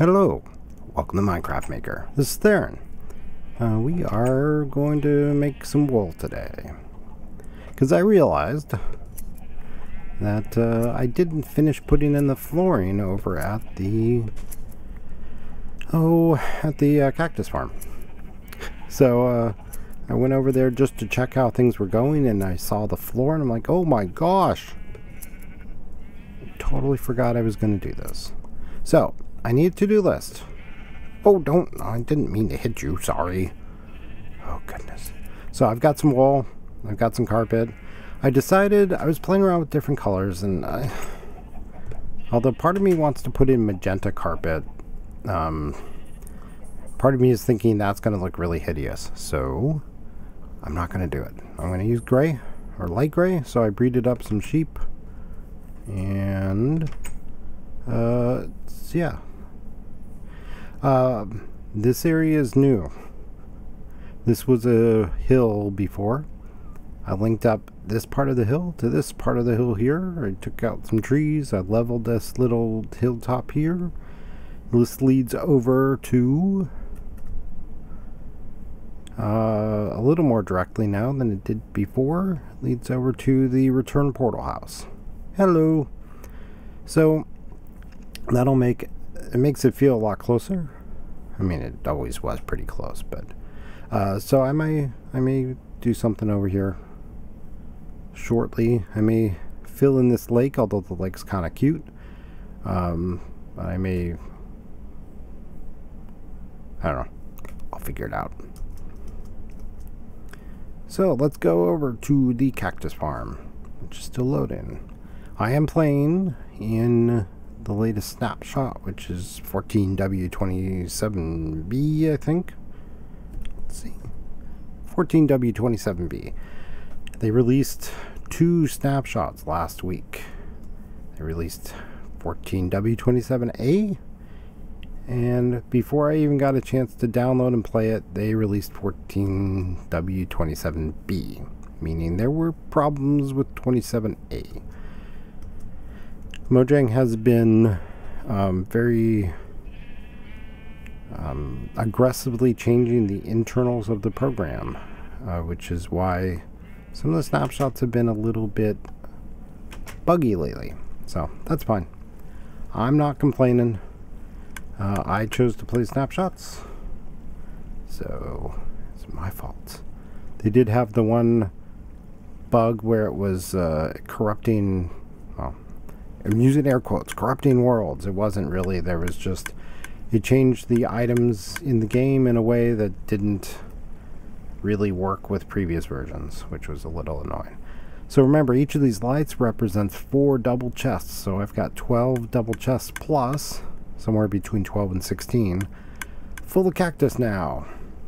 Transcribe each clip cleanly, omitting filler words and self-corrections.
Hello, welcome to Minecraft Maker. This is Theron. We are going to make some wool today. Because I realized that I didn't finish putting in the flooring over at the Cactus farm. So I went over there just to check how things were going, and I saw the floor and I'm like, oh my gosh! I totally forgot I was going to do this. So I need a to-do list. Oh, I didn't mean to hit you, sorry. Oh, goodness. So I've got some wool. I've got some carpet. I decided I was playing around with different colors, and although part of me wants to put in magenta carpet, part of me is thinking that's going to look really hideous. So I'm not going to do it. I'm going to use gray or light gray. So I breeded up some sheep. And yeah. This area is new. This was a hill before. I linked up this part of the hill to this part of the hill here. I took out some trees. I leveled this little hilltop here. This leads over to a little more directly now than it did before. It leads over to the return portal house. Hello. So that'll make it makes it feel a lot closer. I mean, it always was pretty close, but so I may do something over here shortly. I may fill in this lake, although the lake's kind of cute. I don't know. I'll figure it out. So let's go over to the Cactus farm, which is still loading. I am playing in the latest snapshot, which is 14W27B, I think. Let's see. 14W27B. They released 2 snapshots last week. They released 14W27A, and before I even got a chance to download and play it, they released 14W27B, meaning there were problems with 27A. Mojang has been very aggressively changing the internals of the program, which is why some of the snapshots have been a little bit buggy lately. So that's fine. I'm not complaining. I chose to play snapshots, so it's my fault. They did have the one bug where it was corrupting, well, I'm using air quotes, corrupting worlds. It wasn't really, there was just, it changed the items in the game in a way that didn't really work with previous versions, which was a little annoying. So remember, each of these lights represents 4 double chests. So I've got 12 double chests plus, somewhere between 12 and 16, full of cactus now.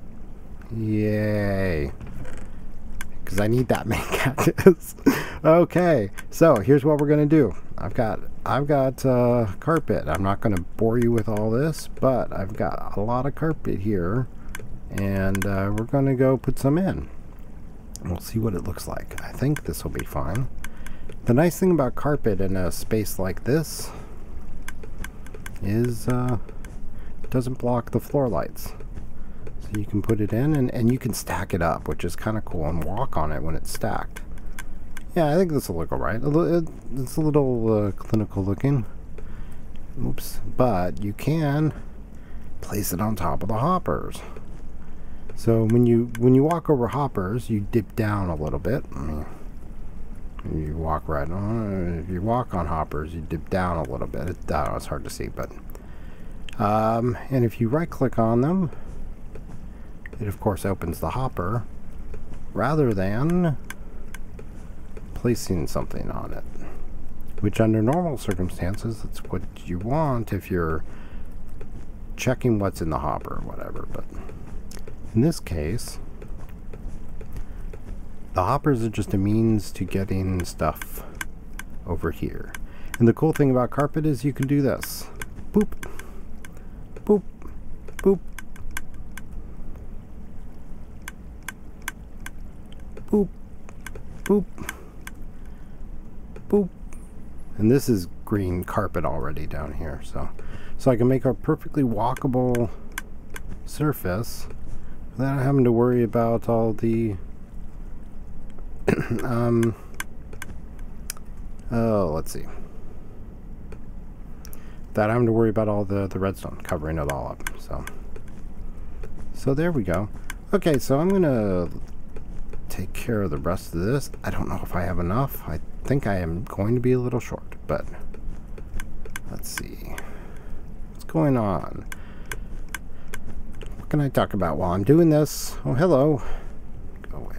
Yay. Because I need that many cactus. Okay, so here's what we're gonna do. I've got carpet. I'm not gonna bore you with all this, but I've got a lot of carpet here, and we're gonna go put some in. We'll see what it looks like. I think this will be fine. The nice thing about carpet in a space like this is it doesn't block the floor lights. So you can put it in, and you can stack it up, which is kind of cool, and walk on it when it's stacked. Yeah, I think this will look alright. It's a little clinical looking. Oops. But you can place it on top of the hoppers. So when you walk over hoppers, you dip down a little bit. I mean, you walk right on. If you walk on hoppers, you dip down a little bit. It's hard to see, but and if you right click on them, it of course opens the hopper rather than placing something on it, which under normal circumstances that's what you want if you're checking what's in the hopper or whatever. But in this case, the hoppers are just a means to getting stuff over here. And the cool thing about carpet is you can do this. Boop, boop, boop, boop, boop, boop. And this is green carpet already down here, so I can make a perfectly walkable surface without having to worry about all the let's see, without having to worry about all the redstone covering it all up. So there we go. Okay, so I'm gonna take care of the rest of this. I don't know if I have enough. I think I am going to be a little short, but let's see what's going on. What can I talk about while I'm doing this? Oh, hello. Go away.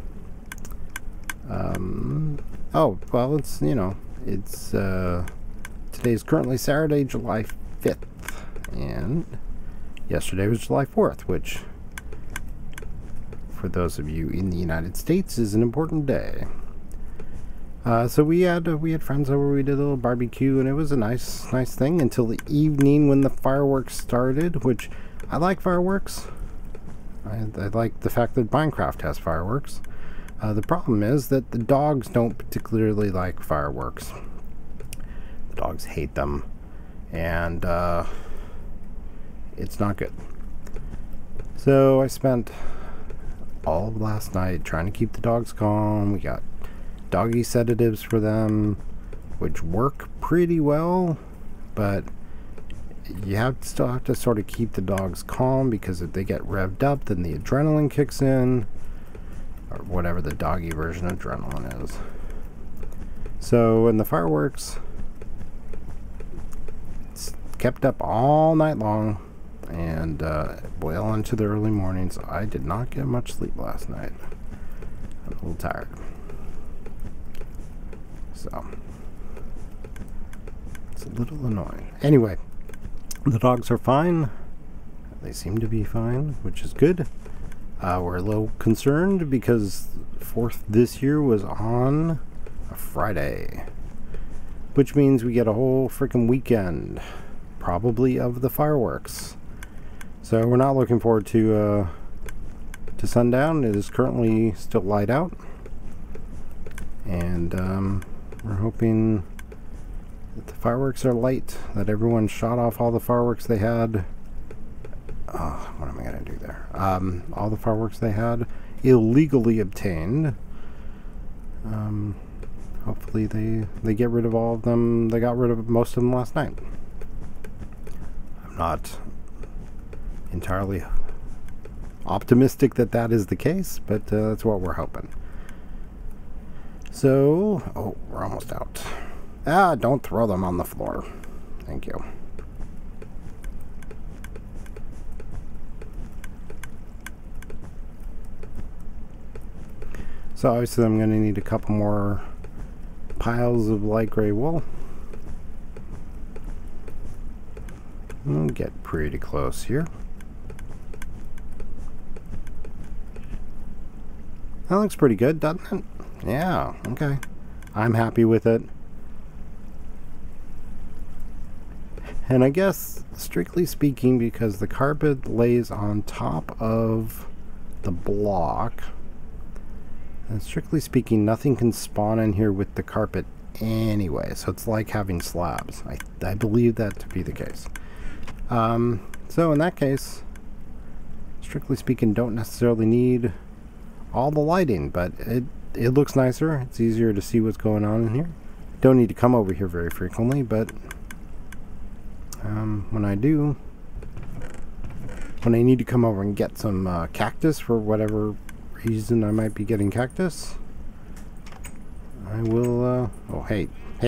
Oh, well, it's, you know, it's today is currently Saturday, July 5th, and yesterday was July 4th, which for those of you in the United States is an important day. So we had friends over. We did a little barbecue, and it was a nice thing until the evening when the fireworks started. Which I like fireworks. I like the fact that Minecraft has fireworks. The problem is that the dogs don't particularly like fireworks. The dogs hate them, and it's not good. So I spent all of last night trying to keep the dogs calm. We got doggy sedatives for them, which work pretty well, but you still have to sort of keep the dogs calm, because if they get revved up, then the adrenaline kicks in, or whatever the doggy version of adrenaline is. So, and the fireworks kept up all night long, and well into the early mornings. I did not get much sleep last night. I'm a little tired. So, it's a little annoying. Anyway, the dogs are fine. They seem to be fine, which is good. We're a little concerned because 4th this year was on a Friday, which means we get a whole freaking weekend, probably, of the fireworks. So we're not looking forward to sundown. It is currently still light out, and we're hoping that the fireworks are light, that everyone shot off all the fireworks they had. What am I going to do there? All the fireworks they had illegally obtained. Hopefully they get rid of all of them. They got rid of most of them last night. I'm not entirely optimistic that that is the case, but that's what we're hoping. So, oh, we're almost out. Don't throw them on the floor. Thank you. So obviously I'm going to need a couple more piles of light gray wool. We'll get pretty close here. That looks pretty good, doesn't it? Yeah, okay. I'm happy with it. And I guess, strictly speaking, because the carpet lays on top of the block, and strictly speaking, nothing can spawn in here with the carpet anyway. So it's like having slabs. I believe that to be the case. So in that case, strictly speaking, don't necessarily need all the lighting, but it looks nicer. It's easier to see what's going on in here. Don't need to come over here very frequently, but when I do, when I need to come over and get some cactus for whatever reason I might be getting cactus, I will, oh, hey.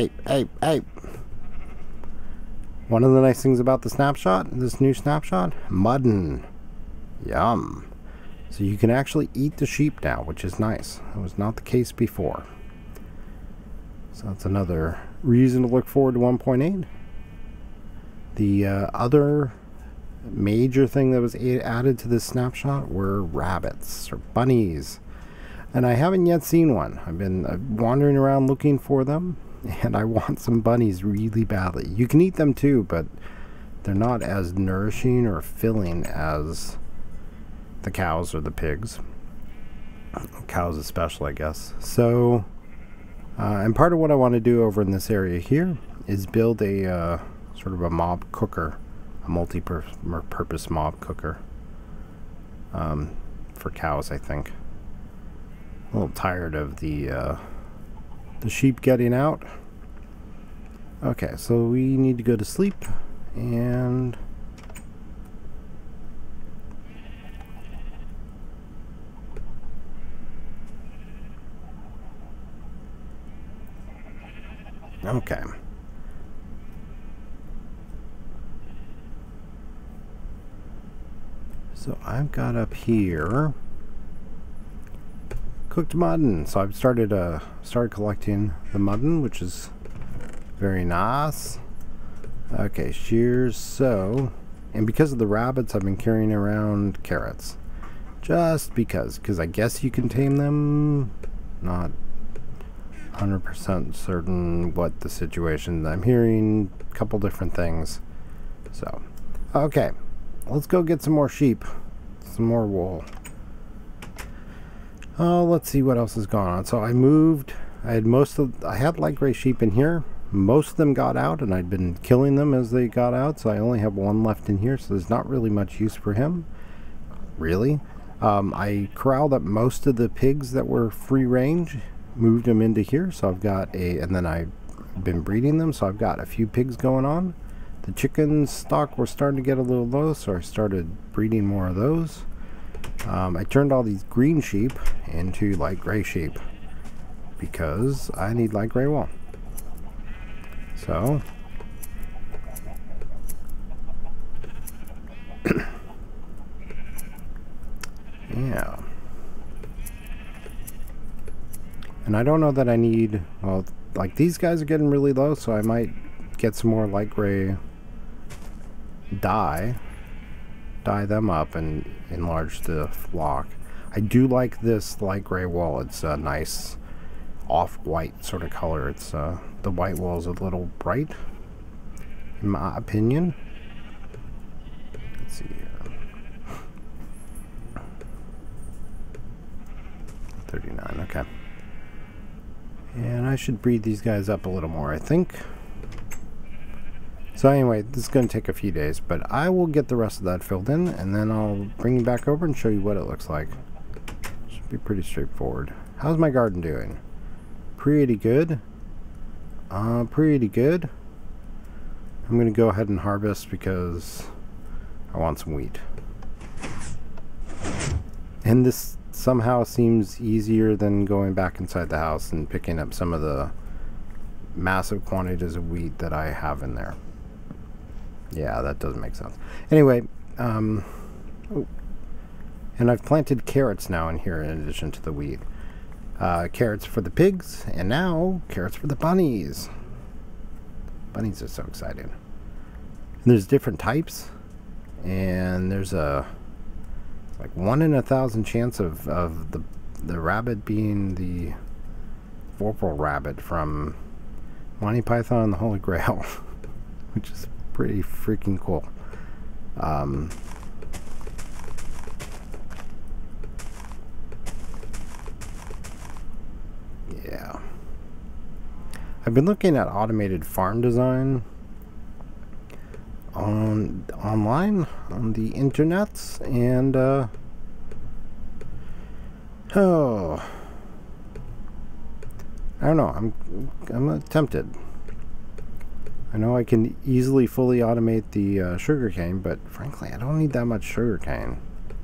One of the nice things about the snapshot, this new snapshot, mutton. Yum. So you can actually eat the sheep now, which is nice. That was not the case before. So that's another reason to look forward to 1.8. The other major thing that was added to this snapshot were rabbits or bunnies, and I haven't yet seen one. I've been wandering around looking for them, and I want some bunnies really badly. You can eat them too, but they're not as nourishing or filling as the cows or the pigs. Cows especially, I guess. So and part of what I want to do over in this area here is build a sort of a mob cooker, a multi-purpose mob cooker for cows, I think. A little tired of the sheep getting out. Okay, so we need to go to sleep, and okay. So I've got up here cooked mutton. So I've started collecting the mutton, which is very nice. Okay, shears. So, and because of the rabbits, I've been carrying around carrots, just because I guess you can tame them. Not 100% certain what the situation. I'm hearing a couple different things. So, okay, let's go get some more sheep, some more wool. Oh, let's see what else is going on. So I moved. I had light gray sheep in here. Most of them got out, and I'd been killing them as they got out. So I only have one left in here. So there's not really much use for him, really. I corralled up most of the pigs that were free range, moved them into here. So I've got and then I've been breeding them. So I've got a few pigs going on. The chicken stock were starting to get a little low, so I started breeding more of those. I turned all these green sheep into light gray sheep because I need light gray wool. So yeah. And I don't know that I need, well, like these guys are getting really low, so I might get some more light gray dye them up and enlarge the flock. I do like this light gray wool. It's a nice off-white sort of color. It's the white wool is a little bright, in my opinion. Let's see here. 39, okay. And I should breed these guys up a little more, I think. So anyway, this is going to take a few days, but I will get the rest of that filled in, and then I'll bring you back over and show you what it looks like. Should be pretty straightforward. How's my garden doing? Pretty good. Pretty good. I'm going to go ahead and harvest because I want some wheat. And this somehow seems easier than going back inside the house and picking up some of the massive quantities of wheat that I have in there. Yeah, that doesn't make sense. Anyway, and I've planted carrots now in here in addition to the wheat. Carrots for the pigs, and now carrots for the bunnies. Bunnies are so exciting. And there's different types, and there's a like 1 in 1,000 chance of the rabbit being the Vorpal rabbit from Monty Python and the Holy Grail, which is pretty freaking cool. Yeah. I've been looking at automated farm design online on the internets, and oh, I don't know. I'm tempted. I know I can easily fully automate the sugarcane, but frankly, I don't need that much sugarcane.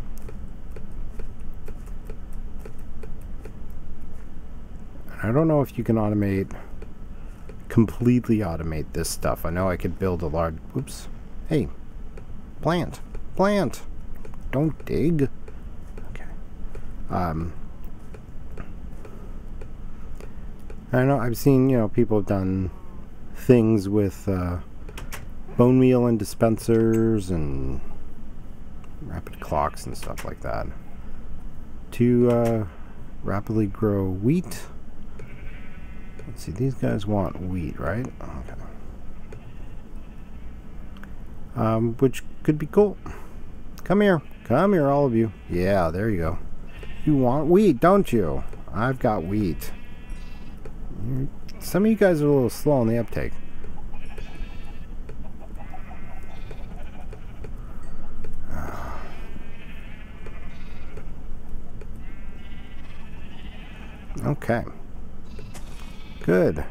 I don't know if you can completely automate this stuff. I know I could build a large, whoops, hey, plant, don't dig. Okay. I know I've seen, people have done things with bone meal and dispensers and rapid clocks and stuff like that to rapidly grow wheat. Let's see, these guys want wheat, right? Okay. Which could be cool. Come here, all of you. Yeah, there you go. You want wheat, don't you? I've got wheat. Some of you guys are a little slow on the uptake. Okay. Good.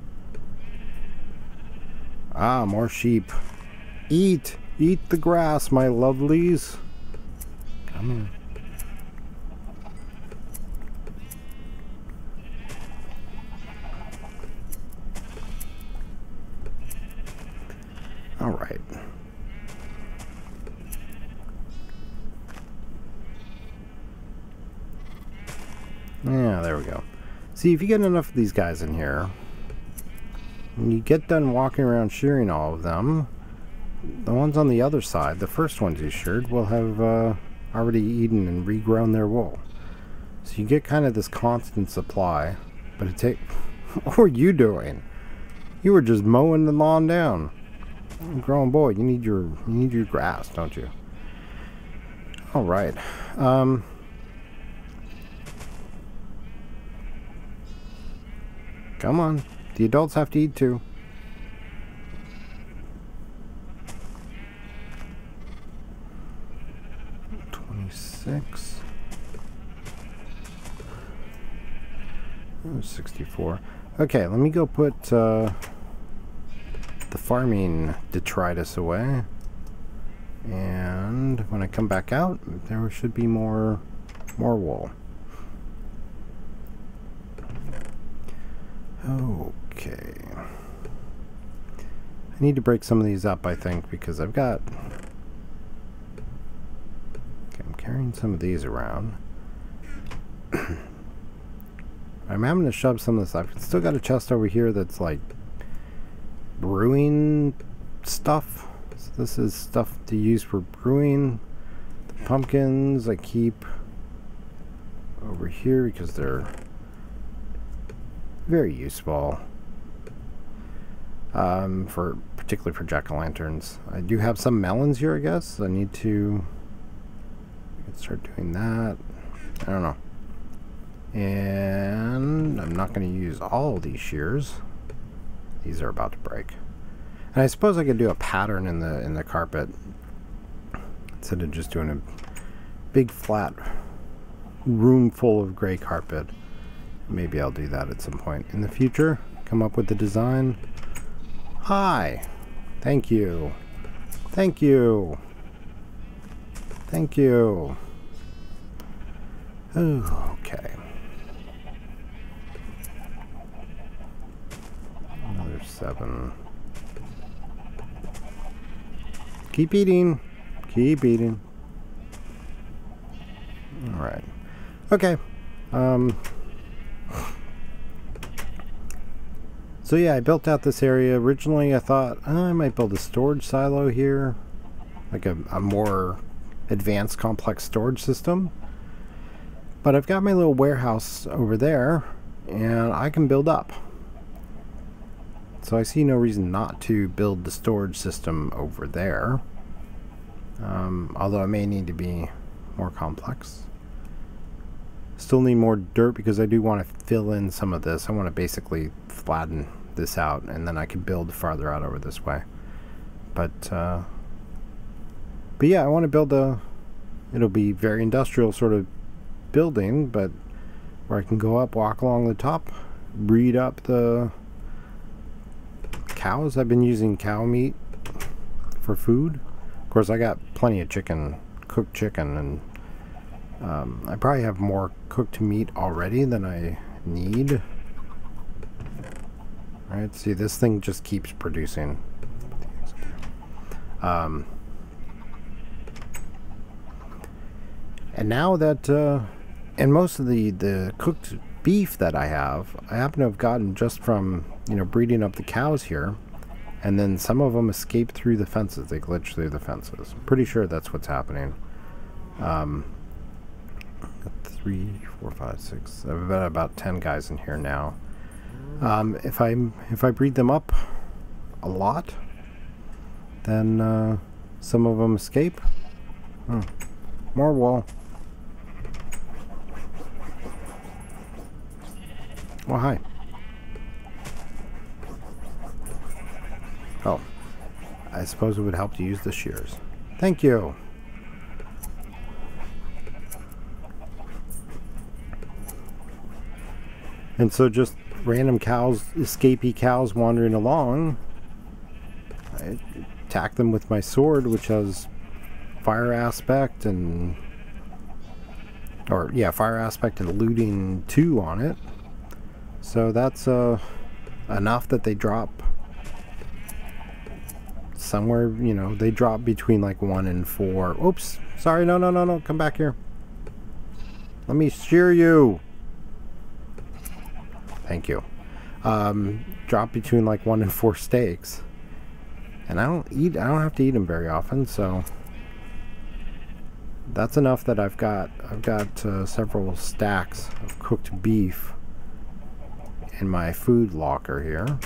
Ah, more sheep. Eat! Eat the grass, my lovelies. Come here. All right. Yeah, there we go. See, if you get enough of these guys in here, when you get done walking around shearing all of them, the ones on the other side, the first ones you sheared, will have already eaten and regrown their wool. So you get kind of this constant supply, but it take. What were you doing? You were just mowing the lawn down. Grown boy, you need your grass, don't you? All right. Come on. The adults have to eat too. $26. 64. Okay, let me go put the farming detritus away. And when I come back out, there should be more wool. Okay. I need to break some of these up, I think, because I've got... Okay, I'm carrying some of these around. I'm having to shove some of this. I've still got a chest over here that's like brewing stuff. So this is stuff to use for brewing. The pumpkins I keep over here because they're very useful, particularly for jack-o'-lanterns. I do have some melons here, I guess. I need to start doing that. I don't know. And I'm not going to use all of these shears. These are about to break. And I suppose I could do a pattern in the carpet instead of just doing a big flat room full of gray carpet. Maybe I'll do that at some point in the future. Come up with the design. Hi. Thank you. Thank you. Thank you. Okay. Another 7. Keep eating. Keep eating. All right. Okay. So yeah, I built out this area. Originally I thought, I might build a storage silo here. Like a more advanced complex storage system. But I've got my little warehouse over there, and I can build up. So I see no reason not to build the storage system over there. Although it may need to be more complex. Still need more dirt because I do want to fill in some of this. I want to basically flatten this out, and then I can build farther out over this way. But yeah, I want to build it'll be very industrial sort of building, but where I can go up, walk along the top, breed up the cows. I've been using cow meat for food. Of course, I got plenty of chicken, cooked chicken, and I probably have more cooked meat already than I need. Alright, see, this thing just keeps producing. And now that, and most of the cooked beef that I happen to have gotten just from, breeding up the cows here. And then some of them escape through the fences. They glitch through the fences. I'm pretty sure that's what's happening. 3, 4, 5, 6. I've got about 10 guys in here now. If I breed them up a lot, then some of them escape. More wool. Well, hi. Oh, I suppose it would help to use the shears. Thank you. And so just random cows, escapee cows wandering along, I attack them with my sword, which has fire aspect and, or yeah, fire aspect and looting 2 on it. So that's enough that they drop somewhere, you know, they drop between like 1 and 4. Oops, sorry, no, come back here. Let me shear you. Thank you. Drop between like 1 and 4 steaks. And I don't have to eat them very often, so that's enough that I've got several stacks of cooked beef in my food locker here.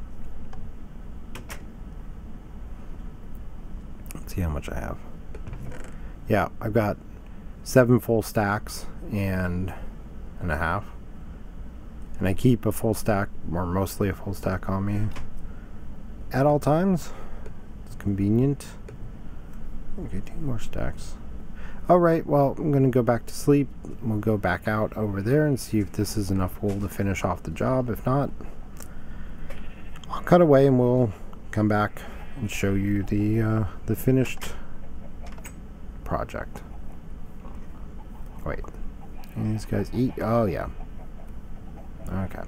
Let's see how much I have. Yeah, I've got 7 full stacks and a half. And I keep a full stack, or mostly a full stack on me at all times. It's convenient. Okay, 2 more stacks. Alright, well, I'm going to go back to sleep. We'll go back out over there and see if this is enough wool to finish off the job. If not, I'll cut away and we'll come back and show you the finished project. Wait, can these guys eat? Oh, yeah. Okay.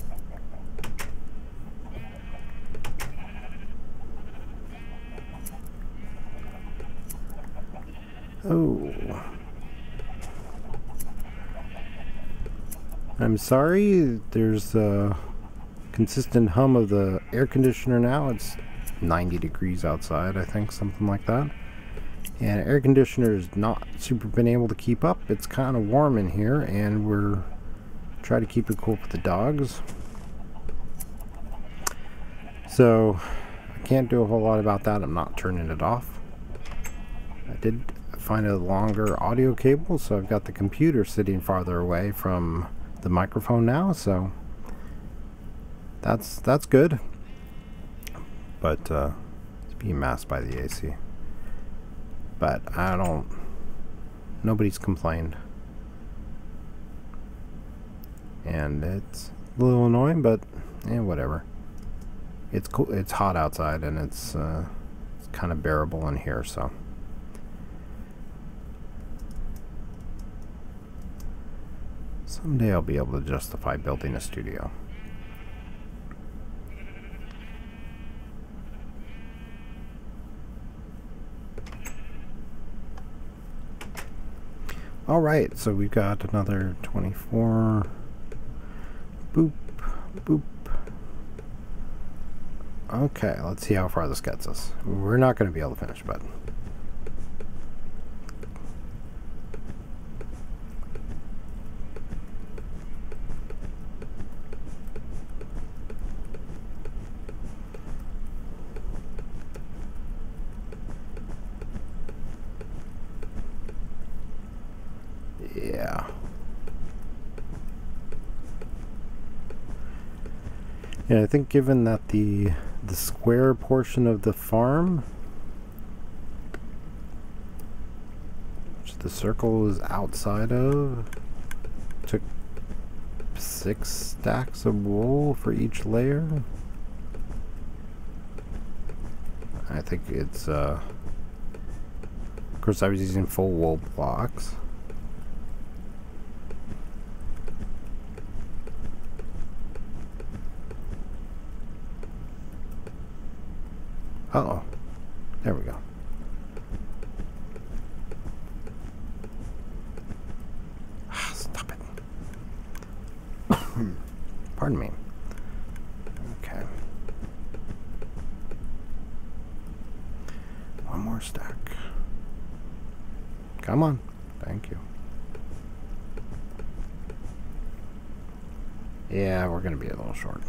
Oh. I'm sorry, there's a consistent hum of the air conditioner now. It's 90 degrees outside, I think, something like that. And air conditioner is not super been able to keep up. It's kind of warm in here, and we're trying to keep it cool for the dogs. So I can't do a whole lot about that. I'm not turning it off. I did find a longer audio cable, so I've got the computer sitting farther away from the microphone now, so that's good. But it's being masked by the AC. But nobody's complained. And it's a little annoying, but whatever. It's cool. It's hot outside, and it's kind of bearable in here, so. Someday I'll be able to justify building a studio. Alright, so we've got another 24. Boop, boop. Okay, let's see how far this gets us. We're not going to be able to finish, but... yeah. Yeah, I think given that the square portion of the farm, which the circle is outside of, took 6 stacks of wool for each layer. I think it's of course I was using full wool blocks. Uh-oh. There we go. Ah, stop it. Pardon me. Okay. One more stack. Come on. Thank you. Yeah, we're going to be a little short.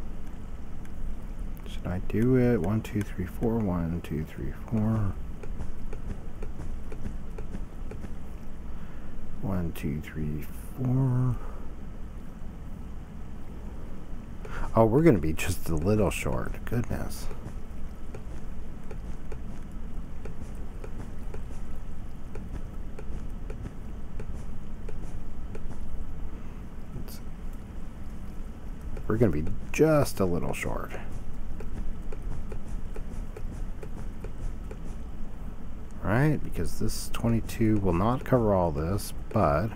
Should I do it? 1, 2, 3, 4. 1, 2, 3, 4. 1, 2, 3, 4. Oh, we're going to be just a little short. Goodness. we're going to be just a little short. Right, because this 22 will not cover all this, but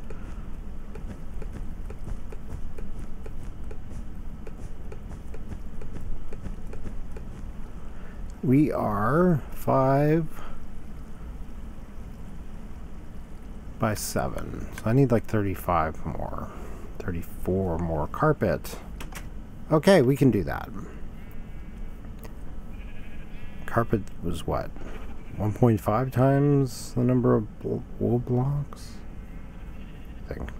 we are 5 by 7. So I need like 35 more. 34 more carpet. Okay, we can do that. Carpet was what? 1.5 times the number of wool blocks? I think.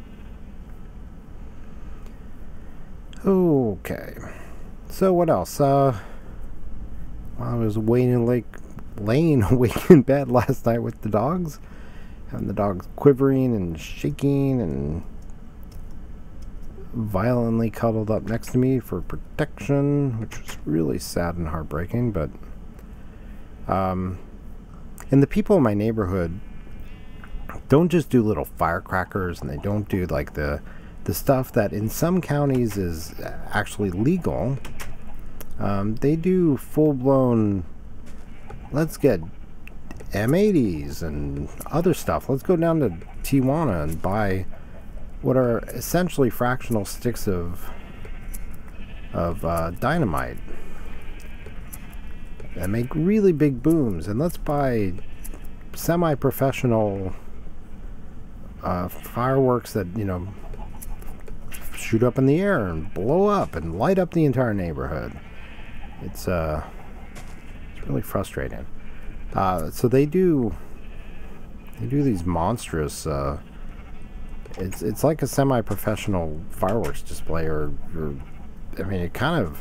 Okay. So what else? I was laying awake in bed last night with the dogs. Having the dogs quivering and shaking and violently cuddled up next to me for protection, which was really sad and heartbreaking, but and the people in my neighborhood don't just do little firecrackers, and they don't do like the stuff that in some counties is actually legal. They do full-blown, let's get M80s and other stuff. Let's go down to Tijuana and buy what are essentially fractional sticks of dynamite and make really big booms, and let's buy semi-professional fireworks that, you know, shoot up in the air and blow up and light up the entire neighborhood. It's really frustrating. So they do these monstrous it's like a semi-professional fireworks display, or I mean, it kind of,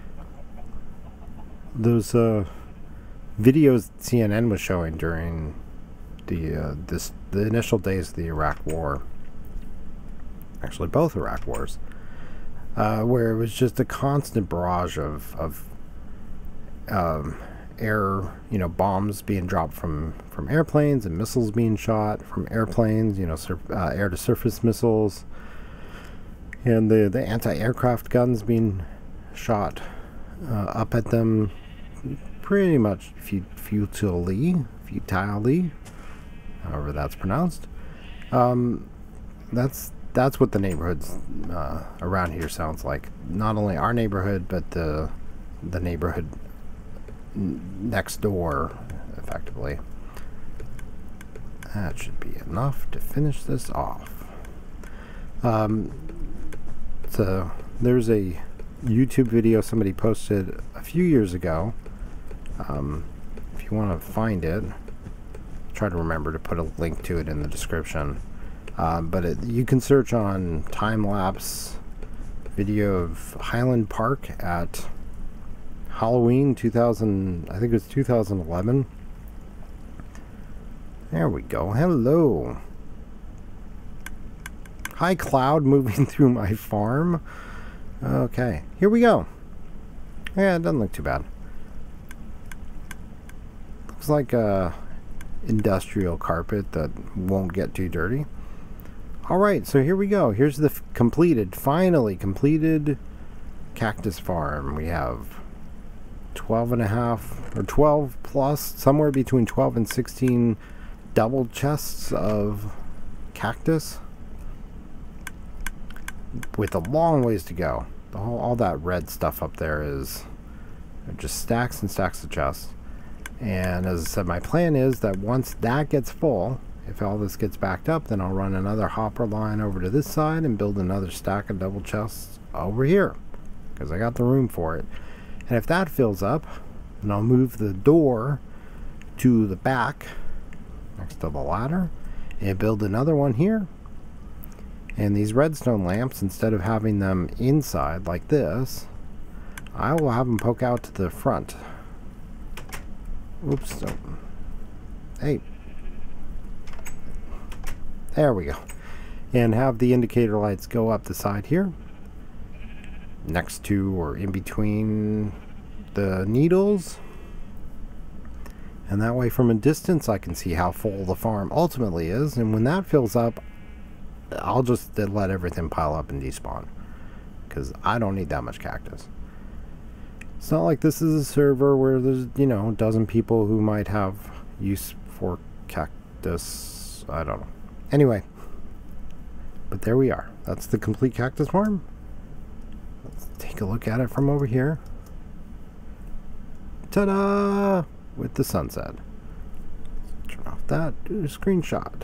those videos CNN was showing during the initial days of the Iraq War, actually both Iraq wars, where it was just a constant barrage of air, you know, bombs being dropped from airplanes, and missiles being shot from airplanes, you know, air to surface missiles, and the anti-aircraft guns being shot up at them, pretty much futilely, however that's pronounced. That's what the neighborhoods around here sounds like. Not only our neighborhood, but the neighborhood next door, effectively. That should be enough to finish this off. So there's a YouTube video somebody posted a few years ago. If you want to find it, try to remember to put a link to it in the description. But you can search on time-lapse video of Highland Park at Halloween 2000, I think it was 2011. There we go. Hello. Hi, cloud moving through my farm. Okay, here we go. Yeah, it doesn't look too bad. Looks like a industrial carpet that won't get too dirty. Alright, so here we go. Here's the finally completed cactus farm. We have 12.5 or 12 plus, somewhere between 12 and 16 double chests of cactus, with a long ways to go. All that red stuff up there is just stacks and stacks of chests. And as I said, my plan is that once that gets full, if all this gets backed up, then I'll run another hopper line over to this side and build another stack of double chests over here, because I got the room for it. And if that fills up, then I'll move the door to the back next to the ladder and build another one here. And these redstone lamps, instead of having them inside like this, I will have them poke out to the front. Oops. Hey. There we go. And have the indicator lights go up the side here, next to or in between the needles. And that way, from a distance, I can see how full the farm ultimately is. And when that fills up, I'll just let everything pile up and despawn, because I don't need that much cactus. It's not like this is a server where there's, you know, a dozen people who might have use for cactus. I don't know. Anyway, but there we are. That's the complete cactus farm. Let's take a look at it from over here. Ta-da! With the sunset. Turn off that. Do a screenshot.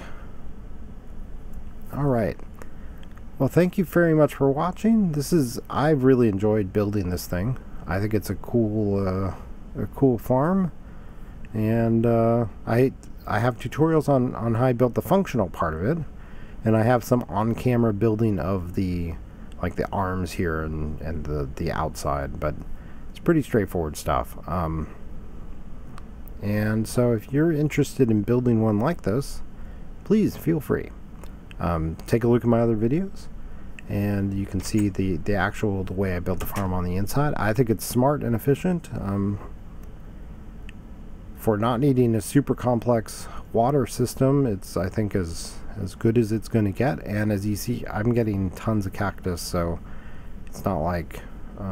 Alright. Well, thank you very much for watching. I've really enjoyed building this thing. I think it's a cool farm. And I have tutorials on how I built the functional part of it. And I have some on-camera building of the arms here and the outside, but it's pretty straightforward stuff. And so if you're interested in building one like this, please feel free. Take a look at my other videos, and you can see the way I built the farm on the inside. I think it's smart and efficient. For not needing a super complex water system, it's, I think, as good as it's going to get. And as you see, I'm getting tons of cactus, so it's not like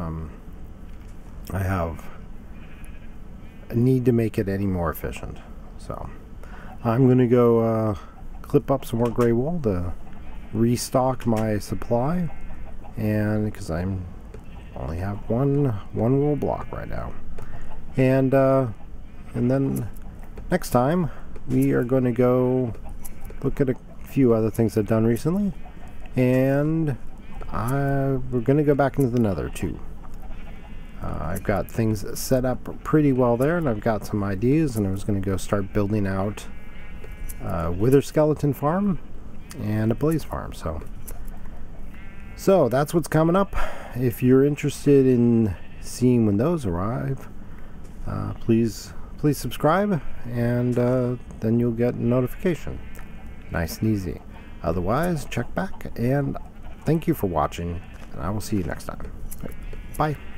I have a need to make it any more efficient. So I'm going to go clip up some more gray wool to restock my supply, and because I only have one wool block right now. And then next time we are going to go look at a few other things I've done recently, and we're going to go back into the nether too. I've got things set up pretty well there, and I've got some ideas, and I was going to go start building out a wither skeleton farm and a blaze farm. So that's what's coming up. If you're interested in seeing when those arrive, please subscribe, and then you'll get a notification. Nice and easy. Otherwise, check back, and thank you for watching, and I will see you next time. Bye.